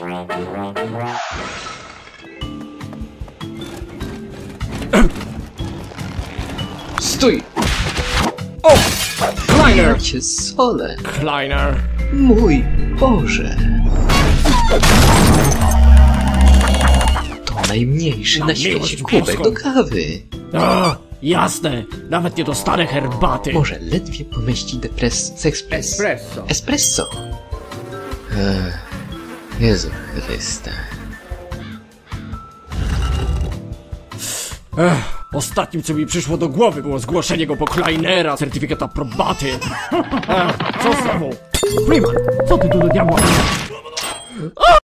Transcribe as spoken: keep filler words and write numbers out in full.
Stój! O! Kleiner! Ja cię solę! Kleiner! Mój Boże! To najmniejszy na świecie kubek do kawy. O, jasne! Nawet nie dostanę herbaty! Może ledwie pomieści depres... z ekspres... Espresso! Espresso! Ech, Jezu Chryste. Ech, ostatnim co mi przyszło do głowy było zgłoszenie go po Kleinera, certyfikat aprobaty. Ech, co znowu? Freeman, co ty tu do diabła?